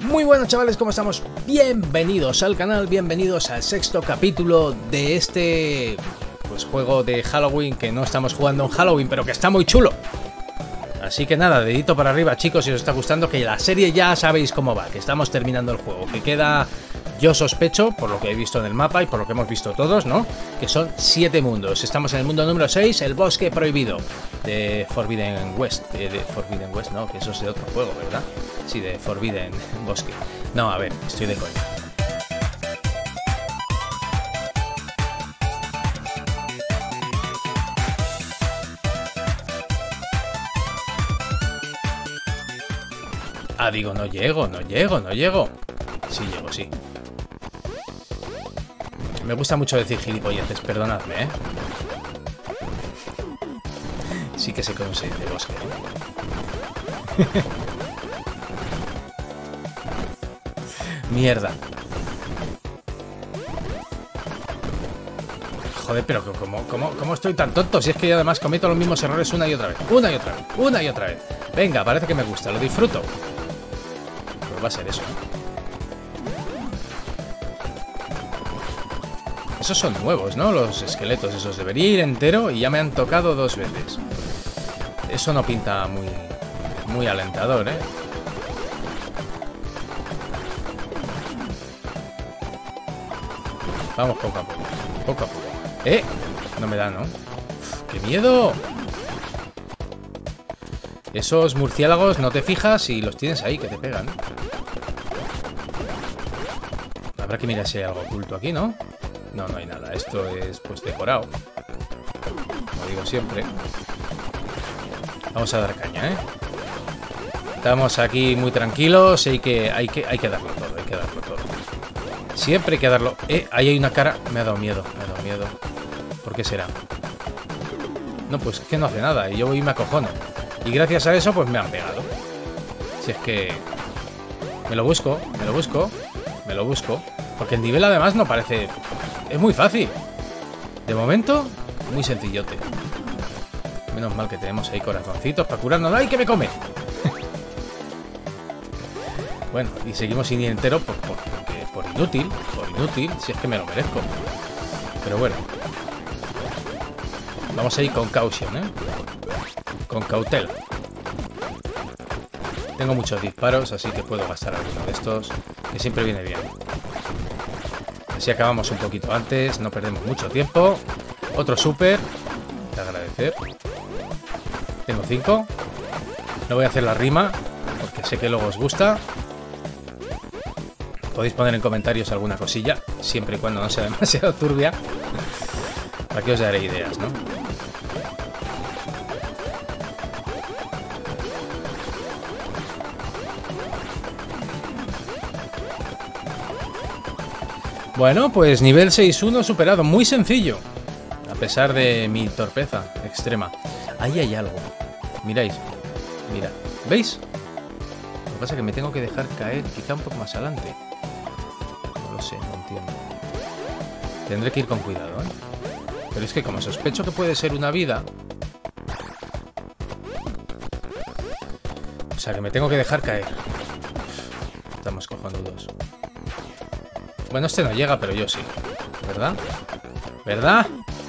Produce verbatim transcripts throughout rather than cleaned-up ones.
Muy buenas chavales, ¿cómo estamos? Bienvenidos al canal, bienvenidos al sexto capítulo de este pues juego de Halloween que no estamos jugando en Halloween, pero que está muy chulo. Así que nada, dedito para arriba chicos, si os está gustando, que la serie ya sabéis cómo va, que estamos terminando el juego, que queda, yo sospecho, por lo que he visto en el mapa y por lo que hemos visto todos, ¿no? Que son siete mundos. Estamos en el mundo número seis, el bosque prohibido, de Forbidden West, de, de Forbidden West, no, que eso es de otro juego, ¿verdad? Sí, de Forbidden Bosque. No, a ver, estoy de coña. Ah, digo, no llego, no llego, no llego. Sí llego, sí. Me gusta mucho decir gilipolleces, perdonadme, ¿eh? Sí que sé cómo se dice bosque, ¿eh? Mierda. Joder, pero ¿cómo, cómo, ¿cómo estoy tan tonto? Si es que yo además cometo los mismos errores una y otra vez. Una y otra vez, una y otra vez. Venga, parece que me gusta, lo disfruto. Pues va a ser eso. Esos son nuevos, ¿no? Los esqueletos esos. Debería ir entero y ya me han tocado dos veces. Eso no pinta muy, muy alentador, ¿eh? Vamos poco a poco. Poco a poco. ¡Eh! No me da, ¿no? Uf, ¡qué miedo! Esos murciélagos no te fijas y los tienes ahí, que te pegan. Habrá que mirar si hay algo oculto aquí, ¿no? No, no hay nada. Esto es, pues, decorado. Como digo siempre. Vamos a dar caña, ¿eh? Estamos aquí muy tranquilos y hay que, hay que, hay que darlo todo, hay que darlo todo. Siempre hay que darlo... Eh, ahí hay una cara... Me ha dado miedo, me ha dado miedo. ¿Por qué será? No, pues es que no hace nada y yo voy y me acojono. Y gracias a eso, pues me han pegado. Si es que... Me lo busco, me lo busco, me lo busco. Porque el nivel además no parece... Es muy fácil. De momento, muy sencillote. Menos mal que tenemos ahí corazoncitos para curarnos. ¡Ay, que me come! Bueno, y seguimos sin ir entero por, por, porque, por inútil. Por inútil, si es que me lo merezco. Pero bueno. Vamos a ir con caution, ¿eh? Con cautela. Tengo muchos disparos, así que puedo gastar alguno de estos, que siempre viene bien. Así acabamos un poquito antes, no perdemos mucho tiempo. Otro super. Te agradecer. Tengo cinco. No voy a hacer la rima, porque sé que luego os gusta. Podéis poner en comentarios alguna cosilla, siempre y cuando no sea demasiado turbia. Aquí os daré ideas, ¿no? Bueno, pues nivel seis uno superado, muy sencillo. A pesar de mi torpeza extrema. Ahí hay algo. Miráis. Mira. ¿Veis? Lo que pasa es que me tengo que dejar caer quizá un poco más adelante. No lo sé, no entiendo. Tendré que ir con cuidado, ¿eh? Pero es que como sospecho que puede ser una vida... O sea que me tengo que dejar caer. Estamos cojonudos. Bueno, este no llega, pero yo sí. ¿Verdad? ¿Verdad?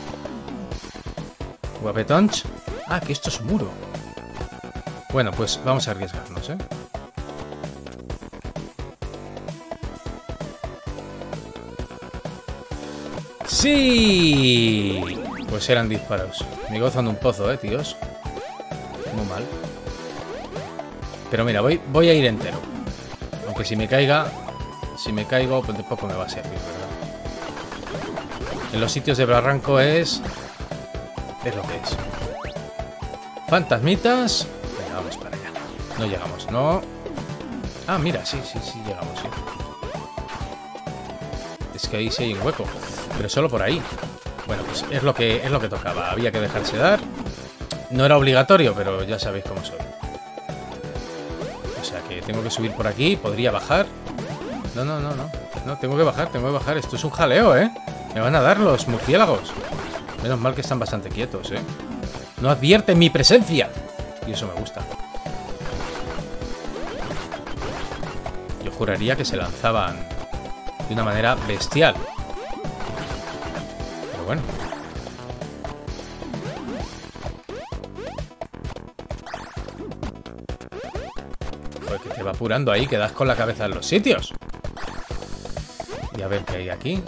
Guapetonch. Ah, que esto es muro. Bueno, pues vamos a arriesgarnos, ¿eh? ¡Sí! Pues eran disparos. Me gozan un pozo, ¿eh, tíos? Muy mal. Pero mira, voy, voy a ir entero. Aunque si me caiga... Si me caigo, pues tampoco me va a servir, ¿verdad? En los sitios de barranco es... Es lo que es. Fantasmitas. Venga, vamos para allá. No llegamos, no. Ah, mira, sí, sí, sí, llegamos, sí. Es que ahí sí hay un hueco. Pero solo por ahí. Bueno, pues es lo que, es lo que tocaba. Había que dejarse dar. No era obligatorio, pero ya sabéis cómo soy. O sea que tengo que subir por aquí. Podría bajar. No, no, no, no. No, tengo que bajar, tengo que bajar. Esto es un jaleo, ¿eh? Me van a dar los murciélagos. Menos mal que están bastante quietos, ¿eh? No advierten mi presencia. Y eso me gusta. yo juraría que se lanzaban de una manera bestial. Pero bueno. Joder, que te va apurando ahí, que das con la cabeza en los sitios. Y a ver qué hay aquí.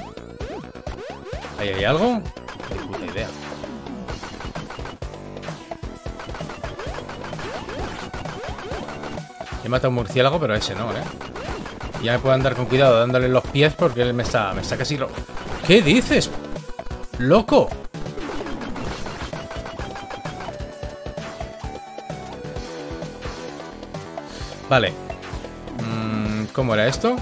¿Ahí hay algo? Qué puta idea. He matado a un murciélago, pero a ese no, ¿eh? Ya me puedo andar con cuidado dándole los pies porque él me está, me está casi... Lo... ¿Qué dices? ¡Loco! Vale. Mm, ¿cómo era esto?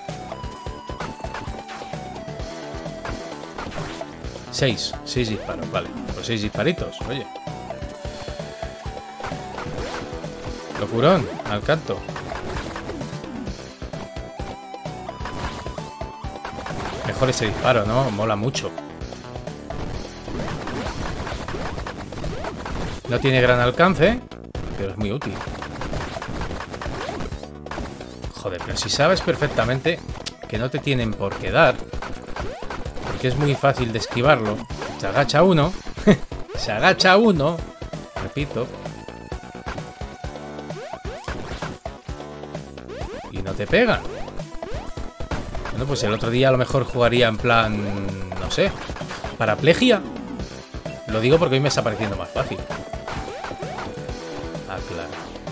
Seis. Seis disparos, vale. Pues seis disparitos, oye. Locurón, al canto. Mejor ese disparo, ¿no? Mola mucho. No tiene gran alcance, pero es muy útil. Joder, pero si sabes perfectamente que no te tienen por qué dar, porque es muy fácil de esquivarlo. Se agacha uno. Se agacha uno. Repito. Y no te pegan. Bueno, pues el otro día a lo mejor jugaría en plan... No sé. Paraplegia. Lo digo porque hoy me está pareciendo más fácil. Ah, claro.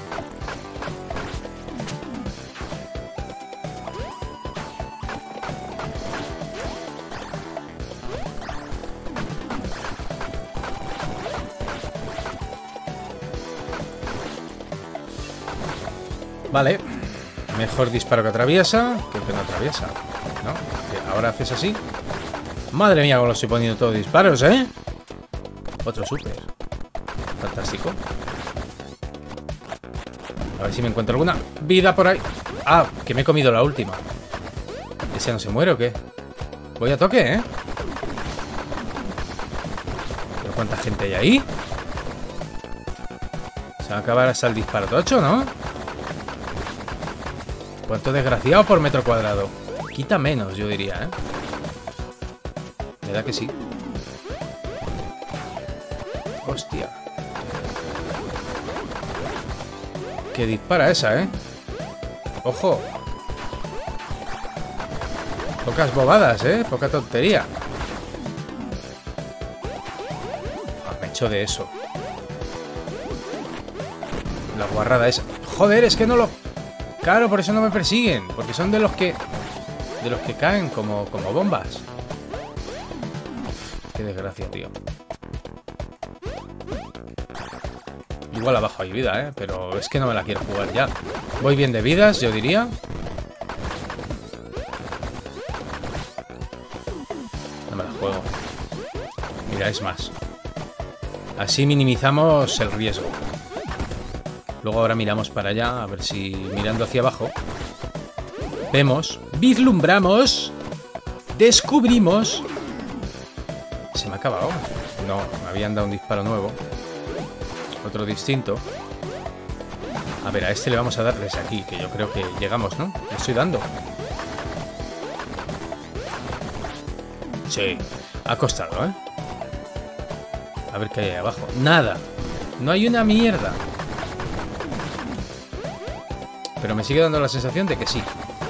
Vale. Mejor disparo que atraviesa que el que no atraviesa, ¿no? Que ahora haces así. Madre mía, cómo lo estoy poniendo todos disparos, ¿eh? Otro súper. Fantástico. A ver si me encuentro alguna vida por ahí. Ah, que me he comido la última. ¿Ese no se muere o qué? Voy a toque, ¿eh? ¿Pero cuánta gente hay ahí? Se va a acabar hasta el disparo tocho, ¿no? ¿Cuánto desgraciado por metro cuadrado? Quita menos, yo diría, ¿eh? Me da que sí. Hostia. Que dispara esa, ¿eh? Ojo. Pocas bobadas, ¿eh? Poca tontería. Ah, me echo de eso. La guarrada esa. Joder, es que no lo... Claro, por eso no me persiguen. Porque son de los que... De los que caen como, como bombas. Qué desgracia, tío. Igual abajo hay vida, ¿eh? Pero es que no me la quiero jugar ya. Voy bien de vidas, yo diría. No me la juego. Mira, es más. Así minimizamos el riesgo. Luego ahora miramos para allá, a ver si mirando hacia abajo vemos, vislumbramos, descubrimos... ¿Se me ha acabado? No, me habían dado un disparo nuevo. Otro distinto. A ver, a este le vamos a dar desde aquí, que yo creo que llegamos, ¿no? Le estoy dando. Sí, ha costado, ¿eh? A ver qué hay ahí abajo. Nada. No hay una mierda. Pero me sigue dando la sensación de que sí.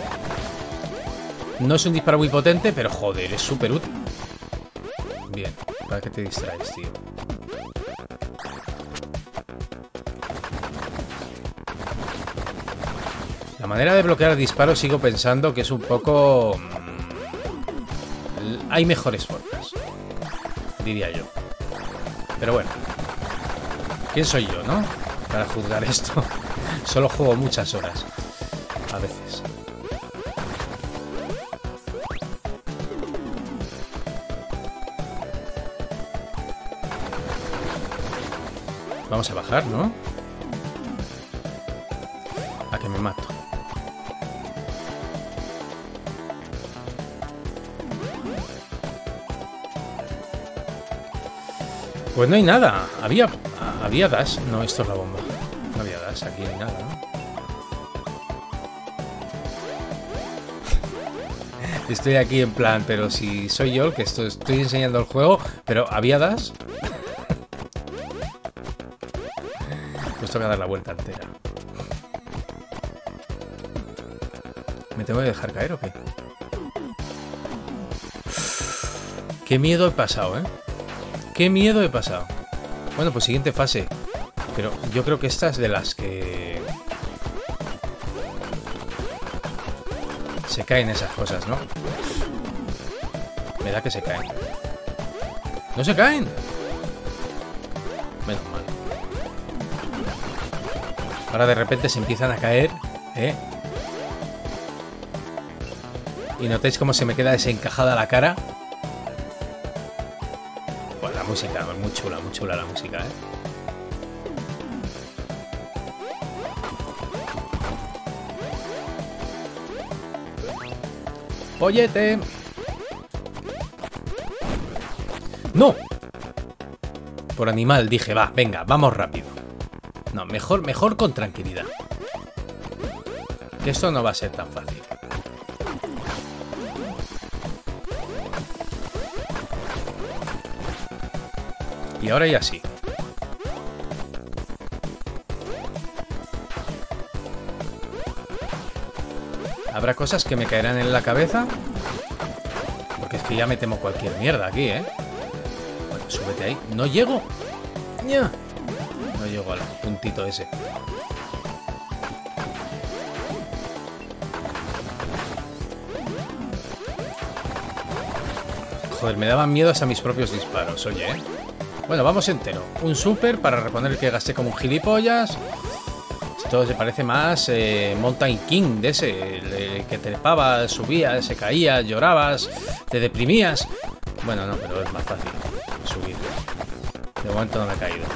No es un disparo muy potente, pero joder, es súper útil. Bien, para que te distraes, tío. La manera de bloquear disparos sigo pensando que es un poco... Hay mejores formas, diría yo. Pero bueno. ¿Quién soy yo, no? Para juzgar esto. Solo juego muchas horas. A veces. Vamos a bajar, ¿no? A que me mato. Pues no hay nada. Había... Había dash. No, esto es la bomba. No había dash aquí ni nada, ¿no? Estoy aquí en plan, pero si soy yo el que estoy, estoy enseñando el juego, pero ¿había das? Pues toca dar la vuelta entera. ¿Me tengo que dejar caer o qué? Qué miedo he pasado, ¿eh? Qué miedo he pasado. Bueno, pues siguiente fase. Pero yo creo que esta es de las que... se caen esas cosas, ¿no? Me da que se caen. ¡No se caen! Menos mal. Ahora de repente se empiezan a caer, ¿eh? Y notáis cómo se me queda desencajada la cara. Pues la música, muy chula, muy chula la música, ¿eh? ¡Pollete! ¡No! Por animal dije, va, venga, vamos rápido. No, mejor, mejor con tranquilidad. Que esto no va a ser tan fácil. Y ahora ya sí. Habrá cosas que me caerán en la cabeza. Porque es que ya me temo cualquier mierda aquí, ¿eh? Bueno, súbete ahí. ¡No llego! ¡Ya! No llego al puntito ese. Joder, me daban miedo hasta mis propios disparos, oye, ¿eh? Bueno, vamos entero. Un super para reponer el que gasté como un gilipollas. Esto se parece más eh, Mountain King de ese, el, el que trepabas, subías, se caías, llorabas, te deprimías. Bueno, no, pero es más fácil subir. De momento no me he caído.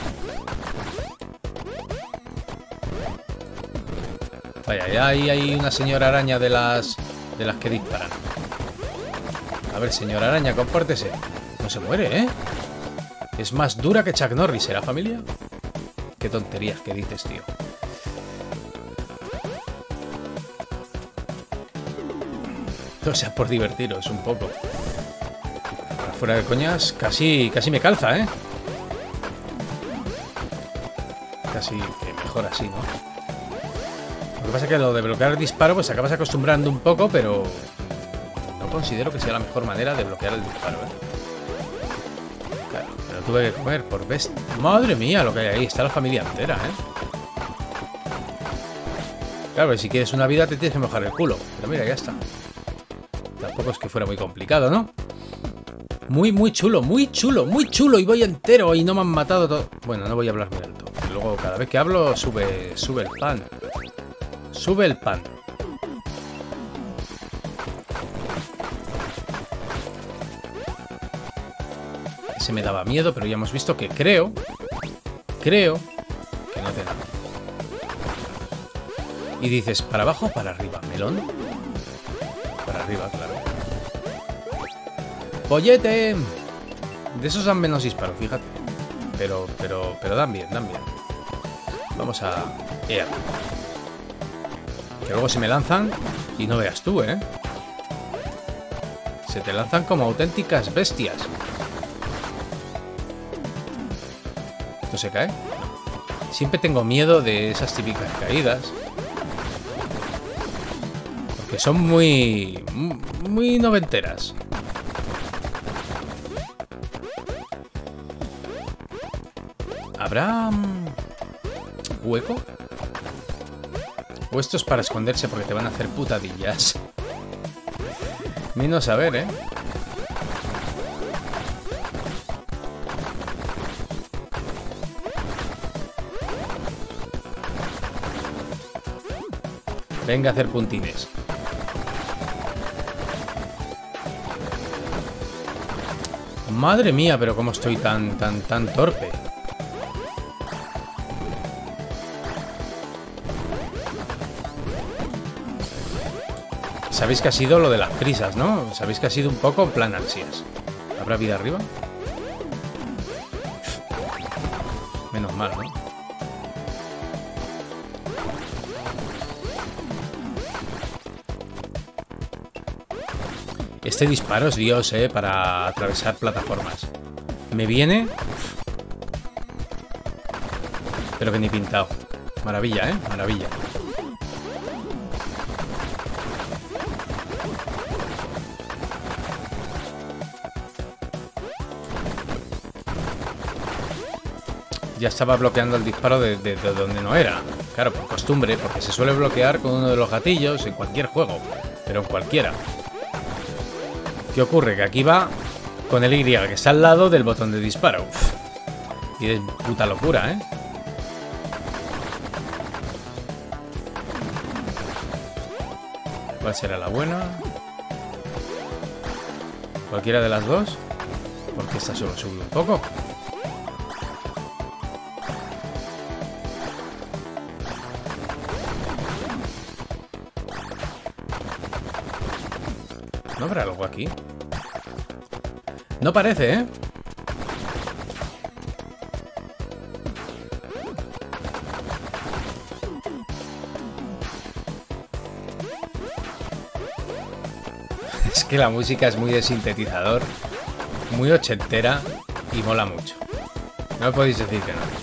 Vaya, ya ahí hay una señora araña de las de las que disparan. A ver, señora araña, compórtese. No se muere, ¿eh? Es más dura que Chuck Norris, ¿será familia? Qué tonterías que dices, tío. O sea, por divertiros un poco. Fuera de coñas, casi, casi me calza, ¿eh? Casi que mejor así, ¿no? Lo que pasa es que lo de bloquear el disparo, pues acabas acostumbrando un poco, pero no considero que sea la mejor manera de bloquear el disparo, ¿eh? Claro, pero tuve que comer por best. Madre mía, lo que hay ahí. Está la familia entera, ¿eh? Claro, que si quieres una vida te tienes que mojar el culo. Pero mira, ya está. Tampoco es que fuera muy complicado, ¿no? Muy, muy chulo, muy chulo, muy chulo. Y voy entero y no me han matado todo. Bueno, no voy a hablar muy alto. Luego, cada vez que hablo, sube, sube el pan. Sube el pan. Ese me daba miedo, pero ya hemos visto que creo... Creo que no te da. Y dices, ¿para abajo o para arriba? ¿Melón? Para arriba, claro. ¡Pollete! De esos dan menos disparos, fíjate. Pero, pero, pero dan bien, dan bien. Vamos a... Ea. Que luego se me lanzan y no veas tú, ¿eh? Se te lanzan como auténticas bestias. ¿Esto se cae? Siempre tengo miedo de esas típicas caídas. Porque son muy... muy noventeras. ¿Habrá hueco? O esto es para esconderse porque te van a hacer putadillas. Ni no saber, ¿eh? Venga a hacer puntines. Madre mía, pero cómo estoy tan, tan, tan torpe. Sabéis que ha sido lo de las prisas, ¿no? Sabéis que ha sido un poco en plan ansias. ¿Habrá vida arriba? Menos mal, ¿no? Este disparo es Dios, eh, para atravesar plataformas. Me viene... Pero que ni pintado. Maravilla, eh, maravilla. Ya estaba bloqueando el disparo de, de, de donde no era. Claro, por costumbre, porque se suele bloquear con uno de los gatillos en cualquier juego, pero en cualquiera. ¿Qué ocurre? Que aquí va con el Y, que está al lado del botón de disparo. Uf. Y es puta locura, ¿eh? ¿Cuál será la buena? ¿Cualquiera de las dos? Porque esta solo sube un poco. ¿No habrá algo aquí? No parece, ¿eh? Es que la música es muy de sintetizador, muy ochentera y mola mucho. No me podéis decir que no.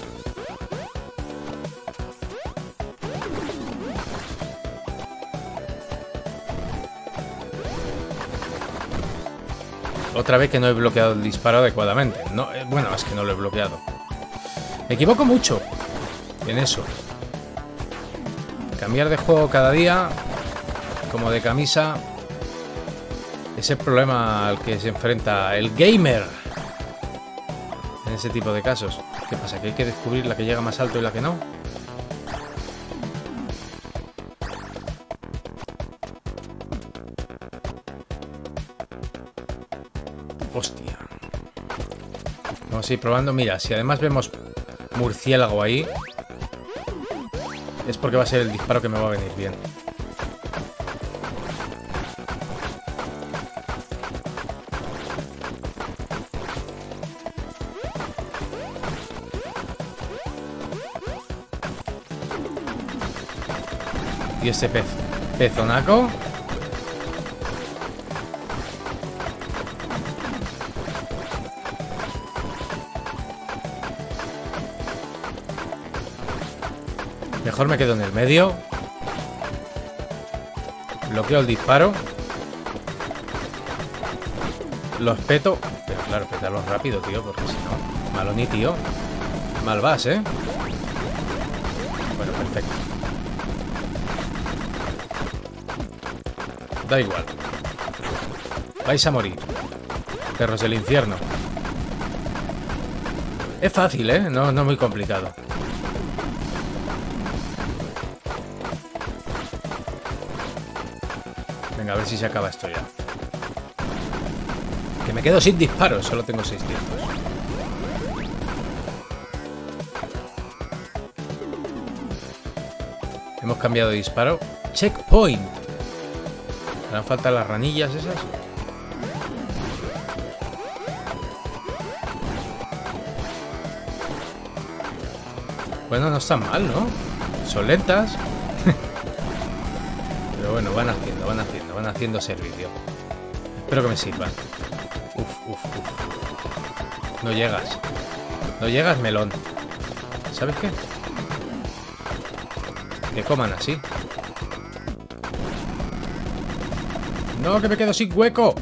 Otra vez que no he bloqueado el disparo adecuadamente. No, eh, bueno, es que no lo he bloqueado. Me equivoco mucho en eso. Cambiar de juego cada día, como de camisa, es el problema al que se enfrenta el gamer en ese tipo de casos. ¿Qué pasa? ¿Que hay que descubrir la que llega más alto y la que no? Hostia. Vamos a ir probando. Mira, si además vemos murciélago ahí, es porque va a ser el disparo que me va a venir bien. Y este pez, pezonaco. Mejor me quedo en el medio. Bloqueo el disparo. Los peto. Pero claro, pétalos rápido, tío, porque si no... Maloni, tío. Mal vas, ¿eh? Bueno, perfecto. Da igual. Vais a morir. Perros del infierno. Es fácil, ¿eh? No, no muy complicado. Venga, a ver si se acaba esto ya. Que me quedo sin disparos. Solo tengo seiscientos. Hemos cambiado de disparo. Checkpoint. ¿Me dan falta las ranillas esas? Bueno, no están mal, ¿no? Son lentas. Pero bueno, van haciendo, van haciendo, van haciendo servicio. Espero que me sirvan. Uf, uf, uf. No llegas. No llegas, melón. ¿Sabes qué? Que coman así. No, que me quedo sin hueco.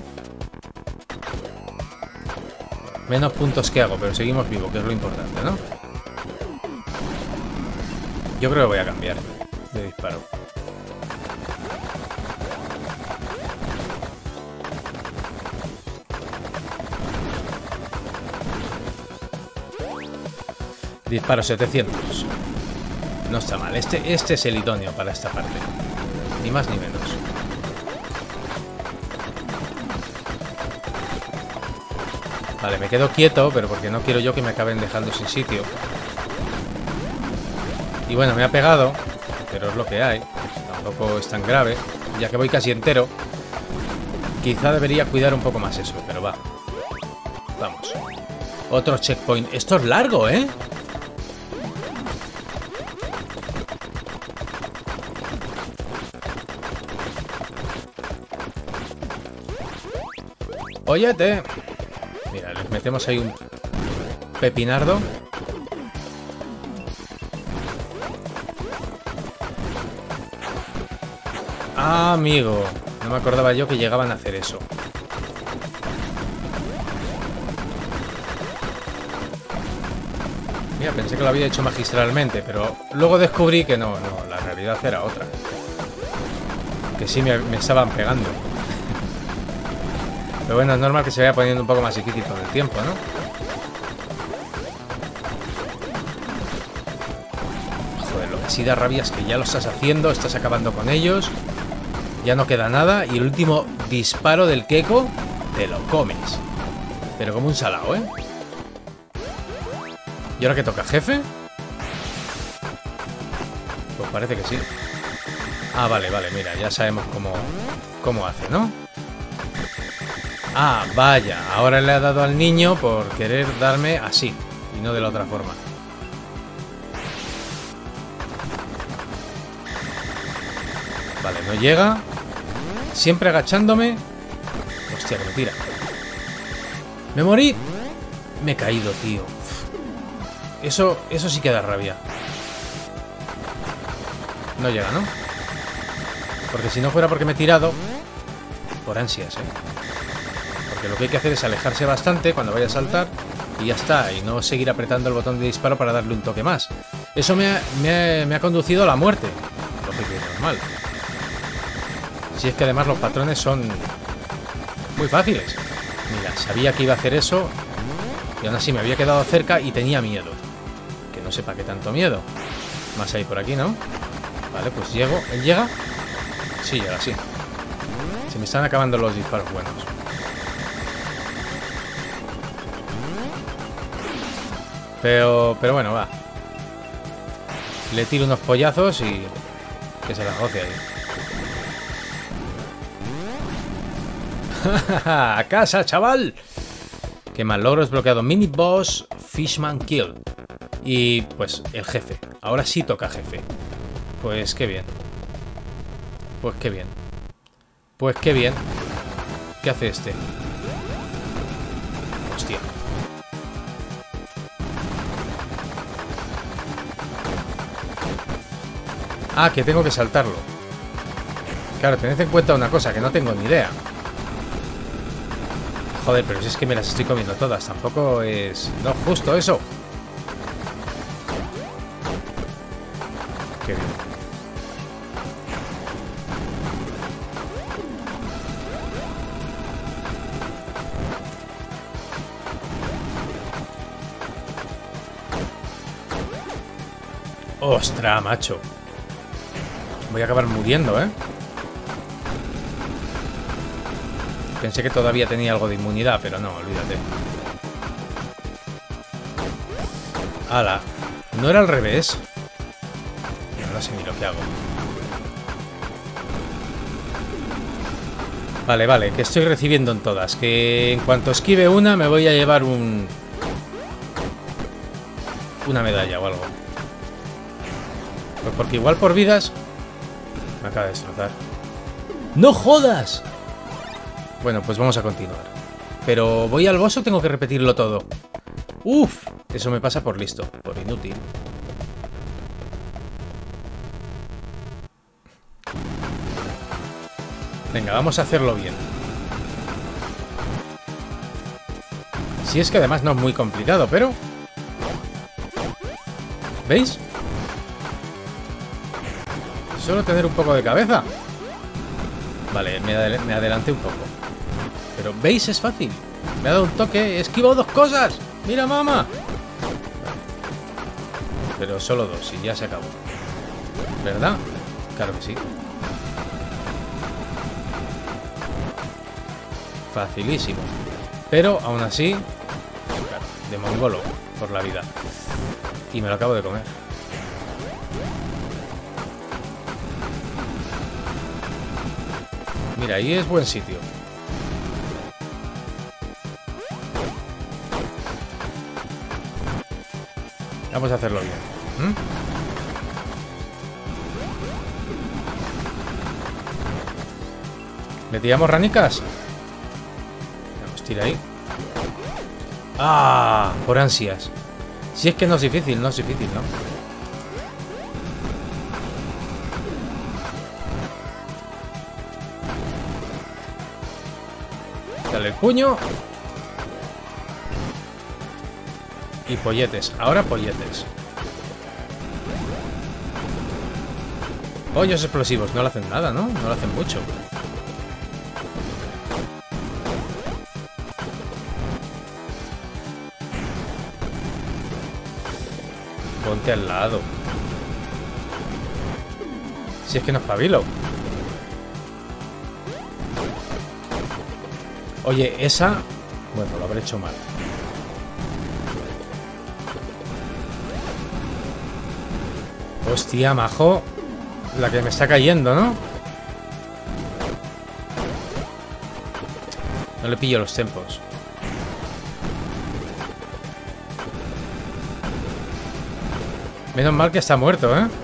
Menos puntos que hago, pero seguimos vivos, que es lo importante, ¿no? Yo creo que voy a cambiar de disparo. Disparo setecientos. No está mal. Este, este es el idóneo para esta parte. Ni más ni menos. Vale, me quedo quieto, pero porque no quiero yo que me acaben dejando sin sitio. Y bueno, me ha pegado, pero es lo que hay. Tampoco es tan grave. Ya que voy casi entero, quizá debería cuidar un poco más eso, pero va. Vamos. Otro checkpoint. Esto es largo, ¿eh? Óyete. Mira, les metemos ahí un pepinardo. Ah, amigo. No me acordaba yo que llegaban a hacer eso. Mira, pensé que lo había hecho magistralmente, pero luego descubrí que no, no, la realidad era otra. Que sí me, me estaban pegando. Pero bueno, es normal que se vaya poniendo un poco más difícil con el tiempo, ¿no? Joder, lo que sí da rabia es que ya lo estás haciendo, estás acabando con ellos. Ya no queda nada y el último disparo del Keko te lo comes. Pero como un salado, ¿eh? ¿Y ahora qué toca, jefe? Pues parece que sí. Ah, vale, vale, mira, ya sabemos cómo, cómo hace, ¿no? Ah, vaya, ahora le ha dado al niño por querer darme así y no de la otra forma. Vale, no llega. Siempre agachándome. Hostia, que me tira. ¡Me morí! Me he caído, tío. Eso, eso sí que da rabia. No llega, ¿no? Porque si no fuera porque me he tirado... Por ansias, ¿eh? Porque lo que hay que hacer es alejarse bastante cuando vaya a saltar y ya está. Y no seguir apretando el botón de disparo para darle un toque más. Eso me ha, me ha, me ha conducido a la muerte. Lógico y normal. Si es que además los patrones son muy fáciles. Mira, sabía que iba a hacer eso y aún así me había quedado cerca y tenía miedo. Que no sepa qué tanto miedo. Más ahí por aquí, ¿no? Vale, pues llego. ¿Él llega? Sí, llega, sí. Se me están acabando los disparos buenos. Pero, pero bueno, va. Le tiro unos pollazos y que se la goce ahí. ¡A casa, chaval! Qué mal, logro desbloqueado. Mini boss Fishman Kill. Y pues el jefe. Ahora sí toca jefe. Pues qué bien. Pues qué bien. Pues qué bien. ¿Qué hace este? Hostia. Ah, que tengo que saltarlo. Claro, tened en cuenta una cosa, que no tengo ni idea. Joder, pero si es que me las estoy comiendo todas. Tampoco es... No, justo eso. Qué bien. ¡Ostras, macho! Voy a acabar muriendo, ¿eh? Pensé que todavía tenía algo de inmunidad, pero no, olvídate. ¡Hala! ¿No era al revés? No, no sé ni lo que hago. Vale, vale, que estoy recibiendo en todas. Que en cuanto esquive una me voy a llevar un... Una medalla o algo. Pues porque igual por vidas... Me acaba de destrozar. ¡No jodas! Bueno, pues vamos a continuar. Pero ¿voy al boss o tengo que repetirlo todo? ¡Uf! Eso me pasa por listo, por inútil. Venga, vamos a hacerlo bien. Si es que además no es muy complicado, pero... ¿Veis? Solo tener un poco de cabeza. Vale, me, adel me adelanté un poco. Pero ¿veis? Es fácil. Me ha dado un toque. He esquivado dos cosas. ¡Mira, mamá! Pero solo dos y ya se acabó. ¿Verdad? Claro que sí. Facilísimo. Pero aún así, claro, de mongolo por la vida. Y me lo acabo de comer. Mira, ahí es buen sitio. Vamos a hacerlo bien. ¿Mm? ¿Le tiramos ranicas? tira ahí. ¡Ah! Por ansias. Si es que no es difícil, no es difícil, ¿no? Dale el puño. Y polletes. Ahora polletes. Pollos explosivos. No le hacen nada, ¿no? No le hacen mucho. Ponte al lado. Si es que no espabilo. Oye, esa... Bueno, lo habré hecho mal. Hostia, majo. La que me está cayendo, ¿no? No le pillo los tempos. Menos mal que está muerto, ¿eh?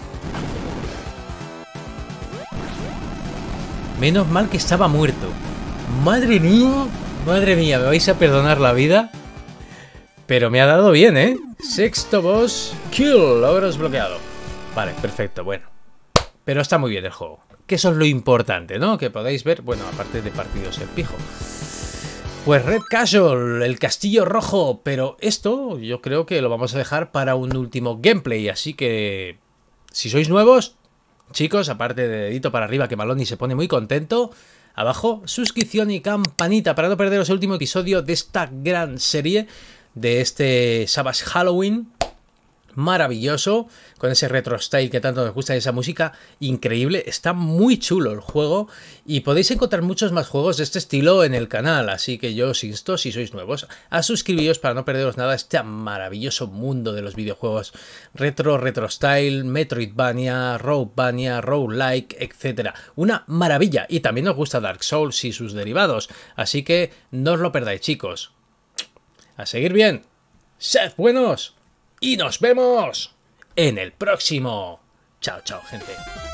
Menos mal que estaba muerto. Madre mía. Madre mía, me vais a perdonar la vida. Pero me ha dado bien, ¿eh? Sexto boss kill. Ahora desbloqueado. Vale, perfecto, bueno. Pero está muy bien el juego. Que eso es lo importante, ¿no? Que podáis ver, bueno, aparte de partidos el pijo. Pues Red Castle, el castillo rojo. Pero esto yo creo que lo vamos a dejar para un último gameplay. Así que, si sois nuevos, chicos, aparte de dedito para arriba, que Maloni se pone muy contento, abajo, suscripción y campanita para no perderos el último episodio de esta gran serie, de este Savage Halloween. Maravilloso, con ese retro style que tanto nos gusta y esa música increíble. Está muy chulo el juego y podéis encontrar muchos más juegos de este estilo en el canal, así que yo os insto, si sois nuevos, a suscribiros para no perderos nada de este maravilloso mundo de los videojuegos retro, retro style, Metroidvania, Roguevania, Roguelike, etcétera. Una maravilla, y también os gusta Dark Souls y sus derivados, así que no os lo perdáis, chicos. A seguir bien, sed buenos. Y nos vemos en el próximo. Chao, chao, gente.